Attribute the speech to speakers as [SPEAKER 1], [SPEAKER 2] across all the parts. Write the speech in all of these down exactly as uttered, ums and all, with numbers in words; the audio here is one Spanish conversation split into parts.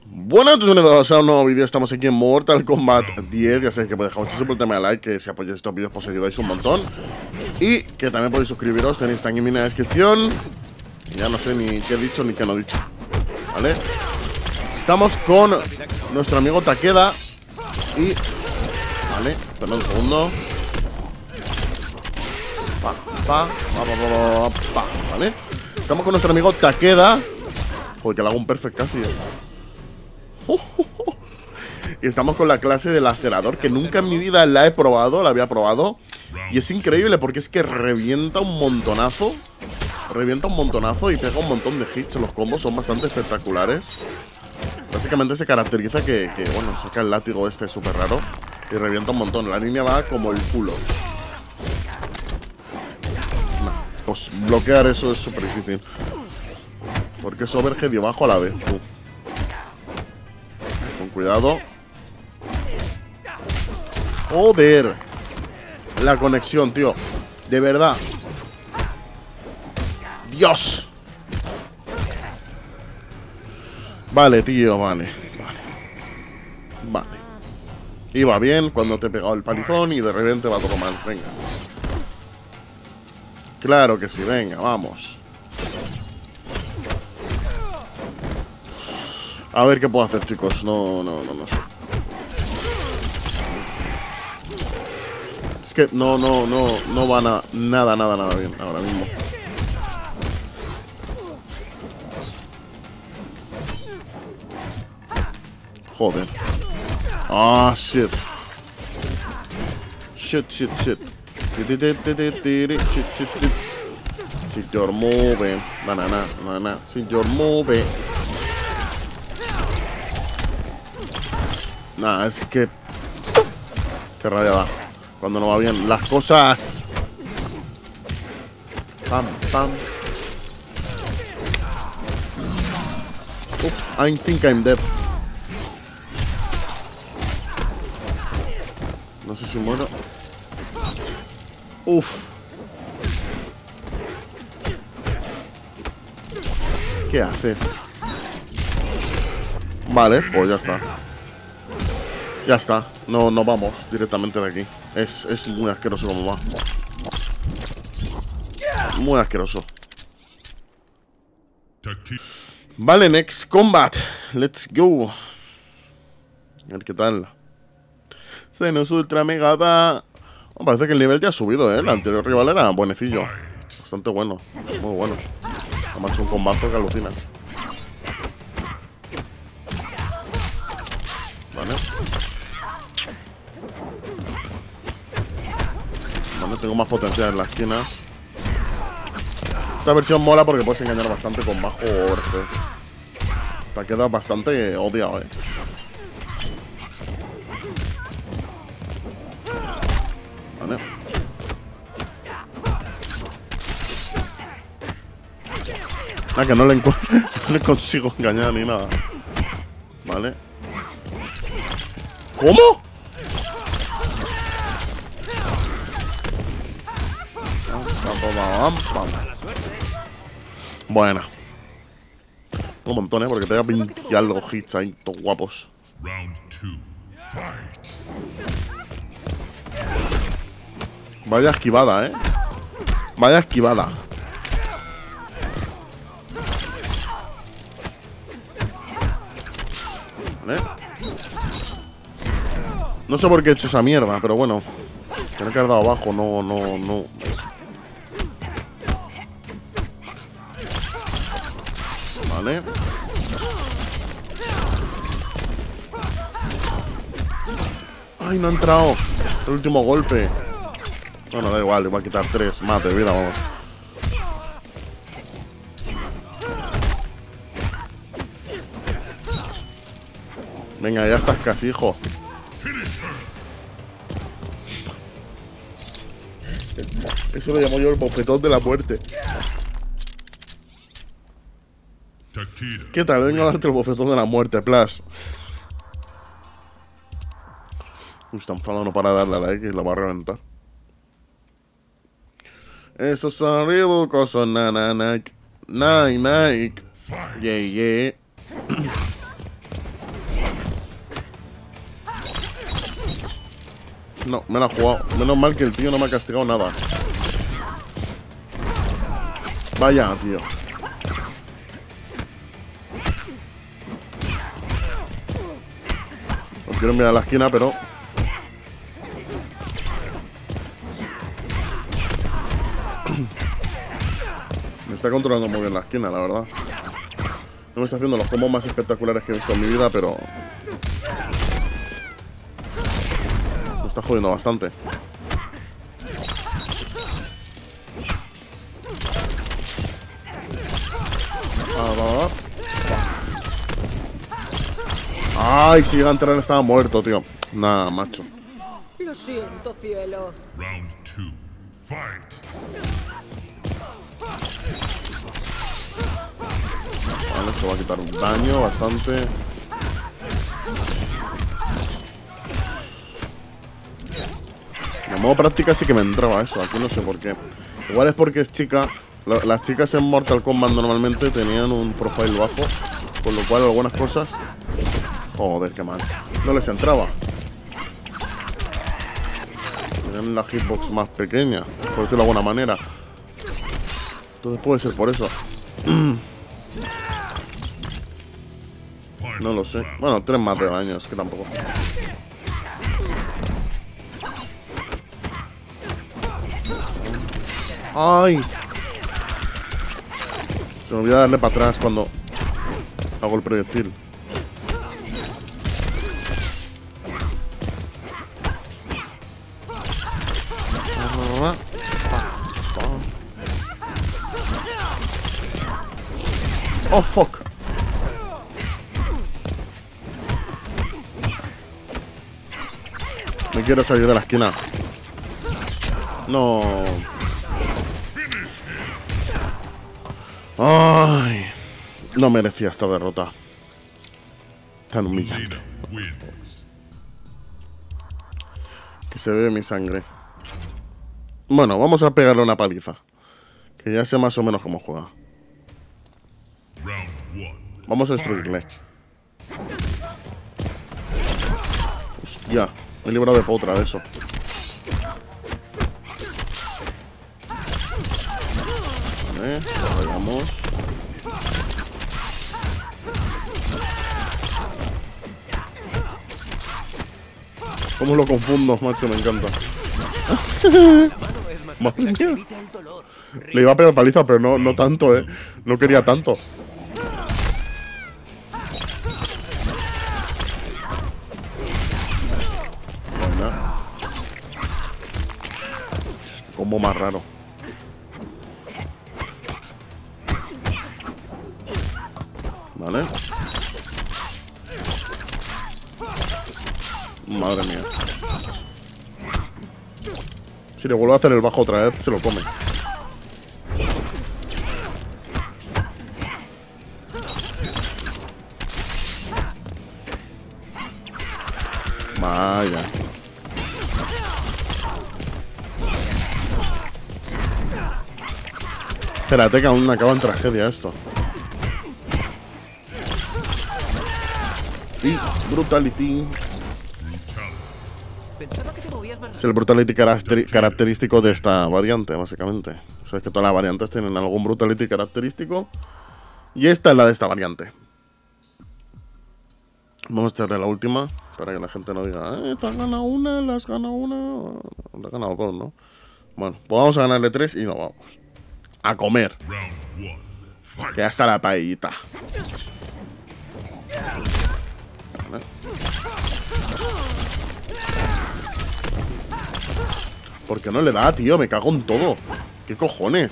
[SPEAKER 1] Bueno, bienvenidos a un nuevo vídeo. Estamos aquí en Mortal Kombat diez. Ya sabéis que podéis dejar muchísimo el tema de like, que si apoyáis estos vídeos pues ayudáis un montón. Y que también podéis suscribiros, tenéis también en la descripción. Ya no sé ni qué he dicho ni qué no he dicho, ¿vale? Estamos con nuestro amigo Takeda. Y... Vale, perdón un segundo. Pa, pa, pa, pa, pa, pa, ¿vale? Estamos con nuestro amigo Takeda. Joder, que le hago un perfect casi, ¿eh? Y estamos con la clase del acelerador, que nunca en mi vida la he probado, la había probado. Y es increíble porque es que revienta un montonazo. Revienta un montonazo y pega un montón de hits. Los combos son bastante espectaculares. Básicamente se caracteriza que, que bueno, saca el látigo este súper raro y revienta un montón. La línea va como el culo. Nah, pues bloquear eso es súper difícil, porque es overhead y abajo a la vez, tú. Con cuidado. Joder. La conexión, tío. De verdad. Dios. Vale, tío, vale. Vale. Vale. Iba bien cuando te he pegado el palizón y de repente va todo mal. Venga. Claro que sí, venga, vamos. A ver qué puedo hacer, chicos. No, no, no, no sé. Es que no, no, no, no van a nada, nada, nada bien ahora mismo. Joder. Ah, shit. Shit, shit, shit. Shit, shit, shit. Shit, you're moving. Na, na, na, na, na. Shit, you're moving. Nah, es que... Qué rabia da cuando no va bien las cosas. Pam, pam. Uf, I think I'm dead. No sé si muero. Uf. ¿Qué haces? Vale, pues ya está. Ya está, no, no vamos directamente de aquí. Es, es muy asqueroso como va. Muy asqueroso. Vale, next combat. Let's go. A ver qué tal. Se nos ultra mega da. Oh, parece que el nivel ya ha subido, ¿eh? El anterior rival era buenecillo. Bastante bueno, muy bueno. Ha hecho un combate que alucina. Vale. Vale, tengo más potencial en la esquina. Esta versión mola porque puedes engañar bastante con bajo overhead. Te ha quedado bastante odiado, eh. Vale. Ah, que no le, no le consigo engañar ni nada. Vale. ¿Cómo? Buena. Un montón, ¿eh? Porque te da veinte y algo hits ahí, todos guapos. Vaya esquivada, ¿eh? Vaya esquivada. ¿Vale? No sé por qué he hecho esa mierda, pero bueno. Tener que haber dado abajo, no, no, no. Vale. Ay, no ha entrado. El último golpe. Bueno, da igual, le voy a quitar tres más de vida, vamos. Venga, ya estás casi, hijo. Eso lo llamo yo el bofetón de la muerte. ¿Qué tal? Vengo a darte el bofetón de la muerte, Plus. Uy, está enfadado, no para de darle a la X y la va a reventar. Esos son Reebok, son na na Nike. Nike, Nike. Yeah, yeah. No, me la ha jugado. Menos mal que el tío no me ha castigado nada. Vaya, tío. No quiero enviar a la esquina, pero... me está controlando muy bien la esquina, la verdad. No me está haciendo los combos más espectaculares que he visto en mi vida, pero... me está jodiendo bastante. Ah, va, va. Ay, si llega a entrar estaba muerto, tío. Nada, macho.
[SPEAKER 2] Lo siento, cielo.
[SPEAKER 3] Round two. Fight.
[SPEAKER 1] Vale, esto va a quitar un daño bastante. En modo práctica sí que me entraba eso, aquí no sé por qué. Igual es porque es chica. Las chicas en Mortal Kombat normalmente tenían un profile bajo, con lo cual algunas cosas... joder, qué mal. No les entraba. Tenían la hitbox más pequeña, por decirlo de alguna manera. Entonces puede ser por eso. No lo sé. Bueno, tres más de daño, es que tampoco. ¡Ay! Se me olvida darle para atrás cuando hago el proyectil. Oh, fuck. Me quiero salir de la esquina. No. Ay. No merecía esta derrota. Tan humillante. Que se ve mi sangre. Bueno, vamos a pegarle una paliza. Que ya sé más o menos cómo juega. Vamos a destruirle. Hostia, me he librado de potra de eso. Vale, vamos. ¿Cómo lo confundo, macho? Me encanta. Madre mía. Le iba a pegar paliza, pero no, no tanto, eh. No quería tanto. Combo más raro. Vale. Madre mía. Si le vuelvo a hacer el bajo otra vez, se lo come. Vaya. Espérate que aún acaba en tragedia esto. Y Brutality. Es el Brutality característico de esta variante, básicamente. Sabes que todas las variantes tienen algún Brutality característico. Y esta es la de esta variante. Vamos a echarle la última, para que la gente no diga, eh, te has ganado una, le has ganado una. Le has ganado dos, ¿no? Bueno, pues vamos a ganarle tres y nos vamos. A comer. Que ya está la paellita. Vale. ¿Por qué no le da, tío? Me cago en todo. ¿Qué cojones?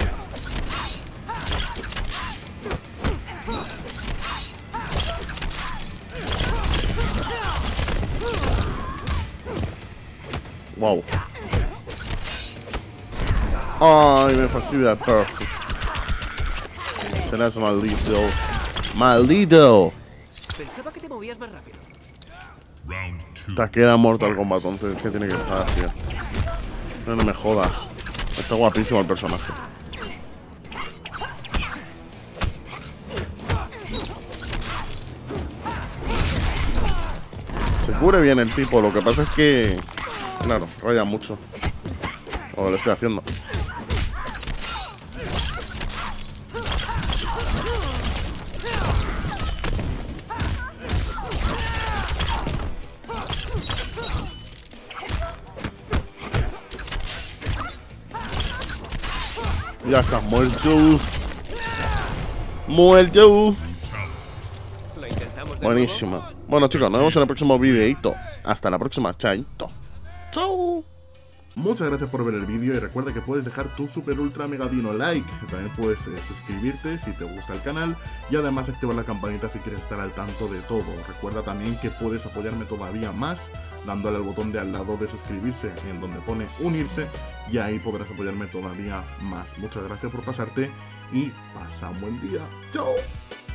[SPEAKER 1] Wow. Ay, me fastidia. Perfect. Serás maldito. Maldito.
[SPEAKER 4] Pensaba que te movías más rápido.
[SPEAKER 1] Te queda Mortal Kombat, entonces, ¿qué tiene que estar, tío? No, no me jodas. Está guapísimo el personaje. Se cubre bien el tipo, lo que pasa es que Claro, raya mucho. O lo estoy haciendo. Ya está, muerto. Muerto.
[SPEAKER 4] Lo intentamos de
[SPEAKER 1] Buenísimo. Bueno, chicos, nos vemos en el próximo videito. Hasta la próxima, chaito. Chau. Muchas gracias por ver el vídeo y recuerda que puedes dejar tu super ultra mega dino like. También puedes eh, suscribirte si te gusta el canal y además activar la campanita si quieres estar al tanto de todo. Recuerda también que puedes apoyarme todavía más dándole al botón de al lado de suscribirse en donde pone unirse y ahí podrás apoyarme todavía más. Muchas gracias por pasarte y pasa un buen día. ¡Chao!